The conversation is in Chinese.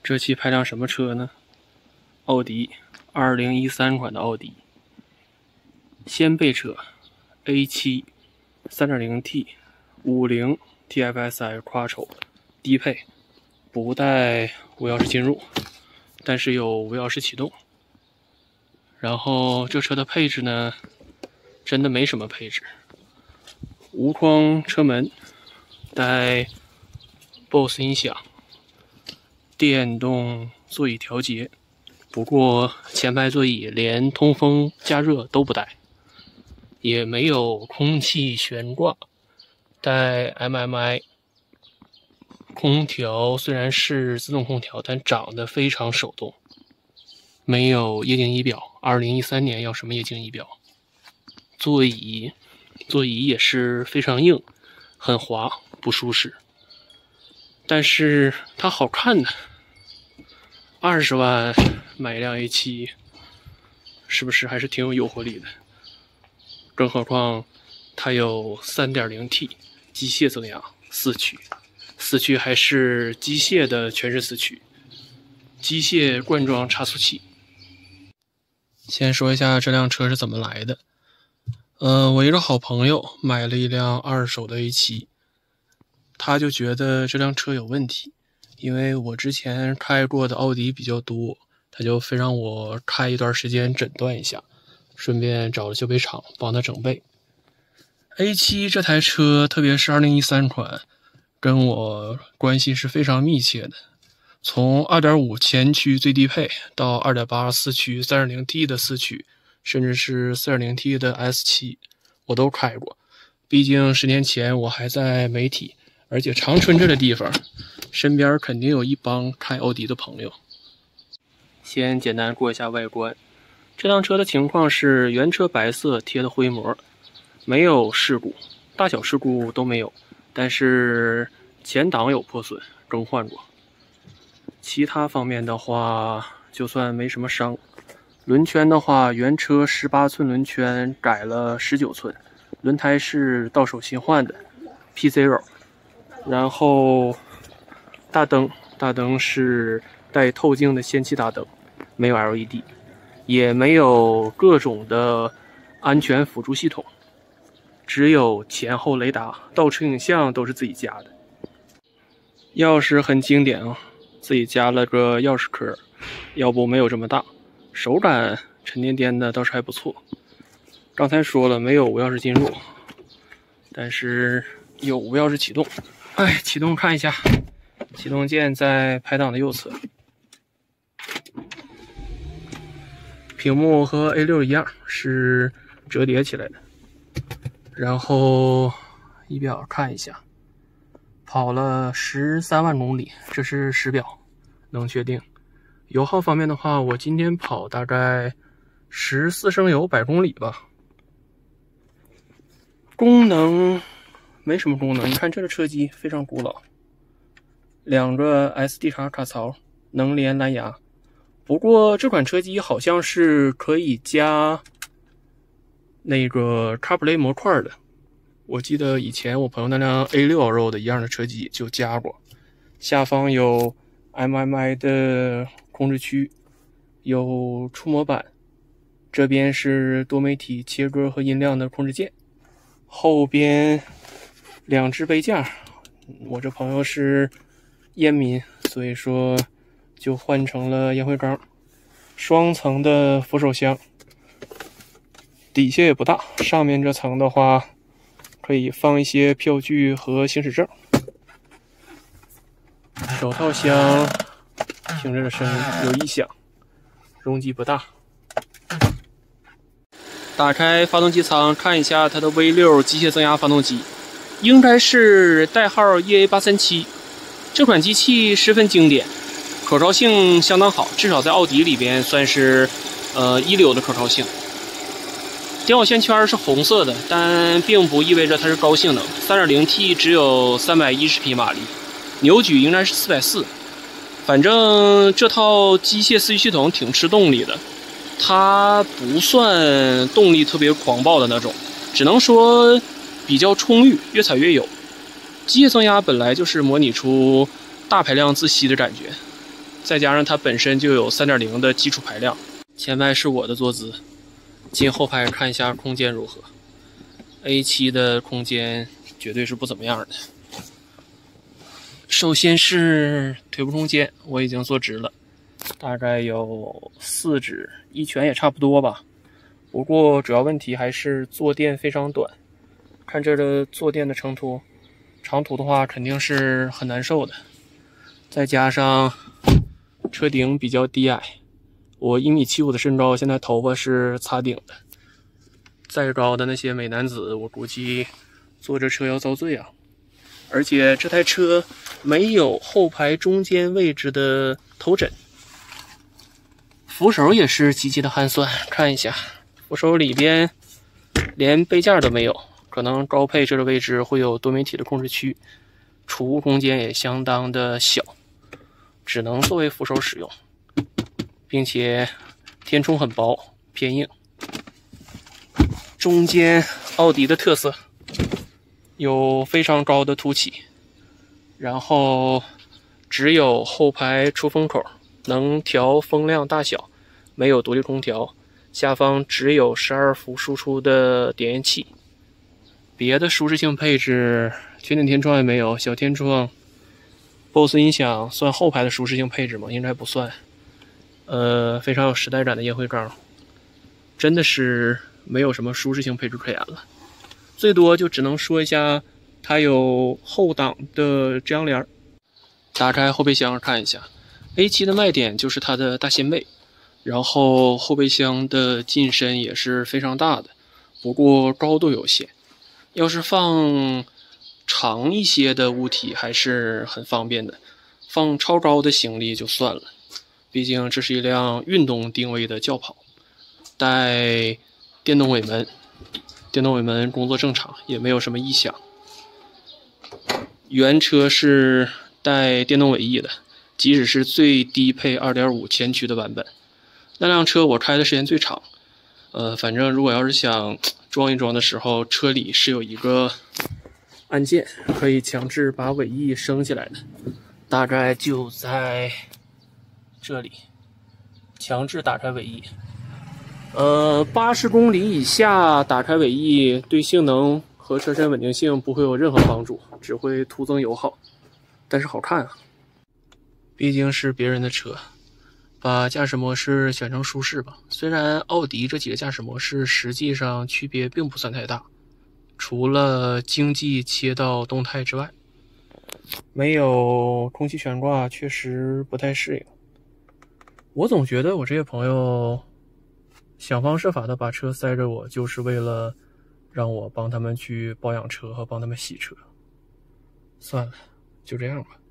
这期排辆什么车呢？奥迪2013款的奥迪掀背车 A7 3.0T 50 TFSI Quattro 低配，不带无钥匙进入，但是有无钥匙启动。然后这车的配置呢，真的没什么配置，无框车门，带 BOSE 音响，电动座椅调节。不过前排座椅连通风加热都不带，也没有空气悬挂，带 MMI。空调虽然是自动空调，但长得非常手动，没有液晶仪表。2013年要什么液晶仪表？座椅也是非常硬，很滑，不舒适。但是它好看呢，20万买一辆 A7， 是不是还是挺有诱惑力的？更何况它有 3.0T 机械增压4驱还是机械的全时4驱，机械灌装差速器。先说一下这辆车是怎么来的。我一个好朋友买了一辆二手的 A7， 他就觉得这辆车有问题，因为我之前开过的奥迪比较多，他就非让我开一段时间诊断一下，顺便找了修配厂帮他整备。A7 这台车，特别是2013款，跟我关系是非常密切的。从 2.5 前驱最低配到 2.8 四驱 3.0T 的四驱，甚至是 4.0T 的 S7 我都开过。毕竟10年前我还在媒体，而且长春这个地方身边肯定有一帮开奥迪的朋友。先简单过一下外观。这辆车的情况是原车白色贴的灰膜，没有事故，大小事故都没有，但是前挡有破损，更换过。其他方面的话，就算没什么伤。轮圈的话，原车18寸轮圈改了19寸，轮胎是到手新换的 P0。然后大灯是带透镜的氙气大灯，没有 LED， 也没有各种的安全辅助系统，只有前后雷达，倒车影像都是自己加的。钥匙很经典啊，自己加了个钥匙壳，要不没有这么大。手感沉甸甸的，倒是还不错。刚才说了没有无钥匙进入，但是有无钥匙启动。启动看一下，启动键在排档的右侧。屏幕和 A6 一样是折叠起来的。然后仪表看一下，跑了13万公里，这是实表，能确定。油耗方面的话，我今天跑大概14升油100公里吧。功能没什么功能，你看这个车机非常古老，2个 SD 卡槽，能连蓝牙。不过这款车机好像是可以加那个 CarPlay 模块的，我记得以前我朋友那辆 A6 的一样的车机就加过。下方有 MMI 的控制区，有触摸板，这边是多媒体切割和音量的控制键，后边2只杯架，我这朋友是烟民，所以说就换成了烟灰缸，双层的扶手箱，底下也不大，上面这层的话可以放一些票据和行驶证。手套箱听着的声音有异响，容积不大。打开发动机舱看一下它的 V6 机械增压发动机，应该是代号 EA837。这款机器十分经典，可靠性相当好，至少在奥迪里边算是一流的可靠性。点火线圈是红色的，但并不意味着它是高性能。3.0T 只有310匹马力，扭矩应该是440。反正这套机械四驱系统挺吃动力的，它不算动力特别狂暴的那种，只能说比较充裕，越踩越有。机械增压本来就是模拟出大排量自吸的感觉， 再加上它本身就有 3.0 的基础排量。前排是我的坐姿，进后排看一下空间如何。A7 的空间绝对是不怎么样的。首先是腿部空间，我已经坐直了，大概有4指，1拳也差不多吧。不过主要问题还是坐垫非常短，看这个坐垫的长途的话肯定是很难受的。再加上车顶比较低矮，我1.75米的身高，现在头发是擦顶的。再高的那些美男子，我估计坐这车要遭罪啊！而且这台车没有后排中间位置的头枕，扶手也是极其的寒酸。看一下，扶手里边连杯架都没有，可能高配这个位置会有多媒体的控制区，储物空间也相当的小，只能作为扶手使用，并且填充很薄，偏硬。中间奥迪的特色有非常高的凸起，然后只有后排出风口能调风量大小，没有独立空调，下方只有12伏输出的点烟器，别的舒适性配置全景天窗也没有，小天窗 BOSE 音响算后排的舒适性配置吗？应该不算。非常有时代感的烟灰缸，真的是没有什么舒适性配置可言了，最多就只能说一下它有后挡的遮阳帘。打开后备箱看一下， A7 的卖点就是它的大掀背，然后后备箱的进深也是非常大的，不过高度有限，要是放长一些的物体还是很方便的，放超高的行李就算了，毕竟这是一辆运动定位的轿跑。带电动尾门，电动尾门工作正常，也没有什么异响。原车是带电动尾翼的，即使是最低配 2.5 前驱的版本。那辆车我开的时间最长，反正如果要是想装一装的时候，车里是有一个按键可以强制把尾翼升起来的，大概就在这里，强制打开尾翼。80公里以下打开尾翼对性能和车身稳定性不会有任何帮助，只会徒增油耗，但是好看啊，毕竟是别人的车。把驾驶模式选成舒适吧，虽然奥迪这几个驾驶模式实际上区别并不算太大，除了经济切到动态之外，没有空气悬挂确实不太适应。我总觉得我这些朋友想方设法的把车塞着我，就是为了让我帮他们去保养车和帮他们洗车。算了，就这样吧。